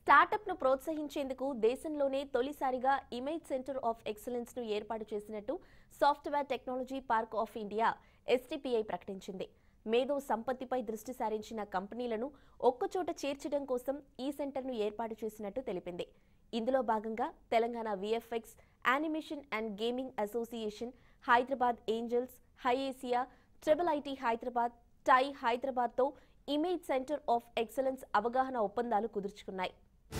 Startup ను ప్రోత్సహించేందుకు దేశంలోనే తొలిసారిగా ఇమేజ్ సెంటర్ ఆఫ్ ఎక్సలెన్స్ ను ఏర్పాటు చేసినట్టు software technology park of India STPI ప్రకటించింది. మేధో సంపత్తిపై దృష్టి సారించిన కంపెనీలను ఒక్కచోట చేర్చడం కోసం ఈ సెంటర్ ను ఏర్పాటు చేసినట్టు తెలిపింది. ఇందులో భాగంగా Telangana VFX, animation and gaming association, Hyderabad angels, HYSEA, IIIT Hyderabad, TiE Hyderabad తో ఇమేజ్ సెంటర్ ఆఫ్ ఎక్సలెన్స్ అవగాహన ఒప్పందాలు కుదుర్చుకున్నాయి.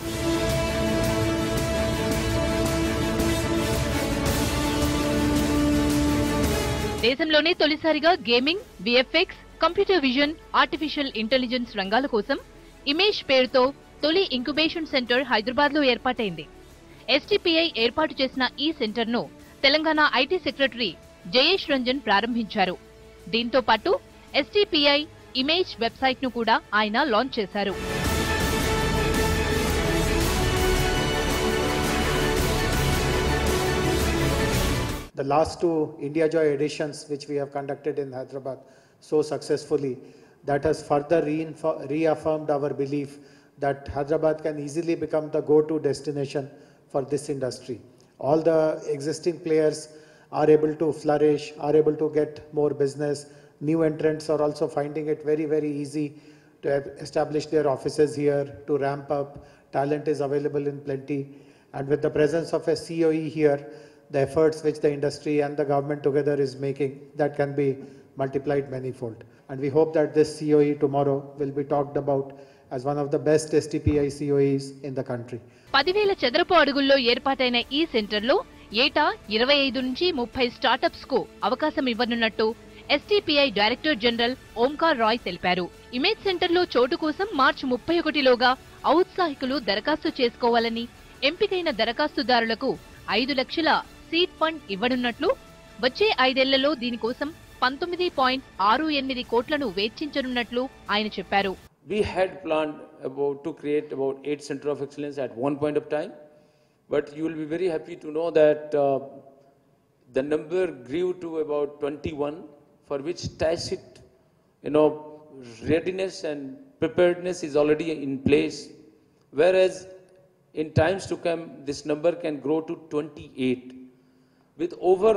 దేశంలోనే తొలిసారిగా gaming, VFX, computer vision, artificial intelligence రంగాల కోసం ఇమేజ్ పేరుతో తొలి ఇంక్యుబేషన్ సెంటర్ హైదరాబాద్ లో ఏర్పాటైంది. STPI ఏర్పాటు చేసిన ఈ సెంటర్ ను తెలంగాణ IT సెక్రటరీ జయేష్ రంజన్ ప్రారంభించారు. దీంతో పాటు STPI ఇమేజ్ వెబ్సైట్ ను కూడా ఆయన లాంచ్ చేశారు. The last two India Joy editions which we have conducted in Hyderabad so successfully, that has further reaffirmed our belief that Hyderabad can easily become the go-to destination for this industry. All the existing players are able to flourish, are able to get more business. New entrants are also finding it very, very easy to establish their offices here, to ramp up. Talent is available in plenty. And with the presence of a COE here, the efforts which the industry and the government together is making, that can be multiplied manifold. And we hope that this COE tomorrow will be talked about as one of the best STPI COEs in the country. 10,000 చదరపు అడుగుల్లో ఏర్పాటైన ఈ సెంటర్లో ఏటా 25 నుంచి 30 startups కు అవకాశం ఇవ్వనున్నట్టు STPI director general Omkar Rai తెలిపారు. ఇమేజ్ సెంటర్లో చోటు కోసం మార్చి 31లోగా ఔత్సాహికులు దరఖాస్తు చేసుకోవాలని, ఎంపికైన దరఖాస్తుదారులకు 5 లక్షల సీడ్ ఫండ్ ఇవ్వనున్నట్లు, వచ్చే 5 ఏళ్లలో దీనికోసం 19.68 కోట్లను వెచ్చించనున్నట్లు ఆయన చెప్పారు. We had planned to create about 8 centers of excellence at one point of time, but you will be very happy to know that the number grew to about 21, for which tacit, readiness and preparedness is already in place, whereas in times to come this number can grow to 28, with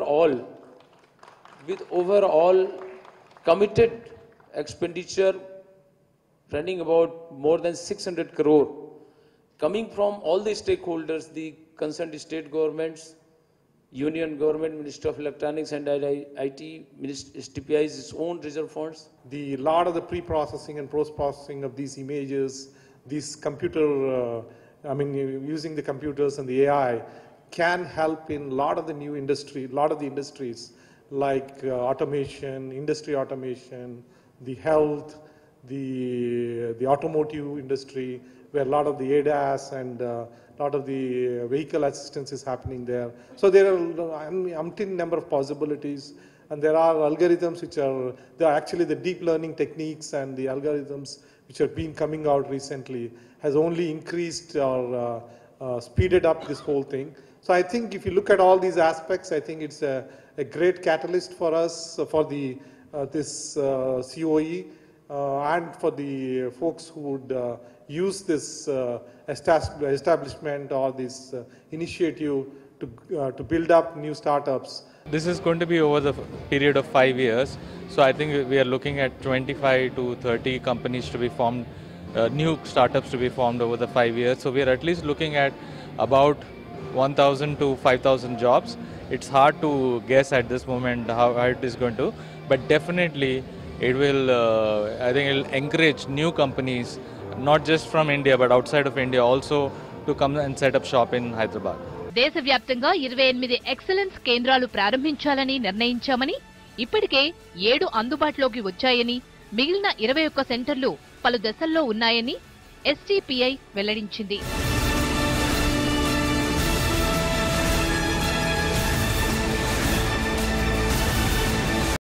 overall committed expenditure running about more than 600 crore coming from all the stakeholders, the concerned state governments, Union government, Ministry of Electronics and IT, STPI's own reserve funds. The lot of the pre-processing and post-processing of these images, these computer, using the computers and the AI can help in a lot of the new industry, a lot of the industries like automation, industry automation, the health, the automotive industry, where a lot of the ADAS and a lot of the vehicle assistance is happening there. So there are umpteen number of possibilities, and there are algorithms which they are actually the deep learning techniques, and the algorithms which have been coming out recently has only increased or speeded up this whole thing. So I think if you look at all these aspects, I think it's a great catalyst for us, for this COE, and for the folks who would use this establishment or this initiative to build up new startups. This is going to be over the period of 5 years. So I think we are looking at 25 to 30 companies to be formed, new startups to be formed over the 5 years. So we are at least looking at about 1,000 to 5,000 jobs. It's hard to guess at this moment how it is going to, but definitely it will, I think it will encourage new companies, not just from India but outside of India also, to come and set up shop in Hyderabad. దేశవ్యాప్తంగా 28 excellence కేంద్రాలు ప్రారంభించాలని నిర్ణయించామని, ఇప్పటికే 7 అందుబాటులోకి వచ్చాయని, మిగిలిన 21 సెంటర్లు పలు దశల్లో ఉన్నాయని STPI వెల్లడించింది.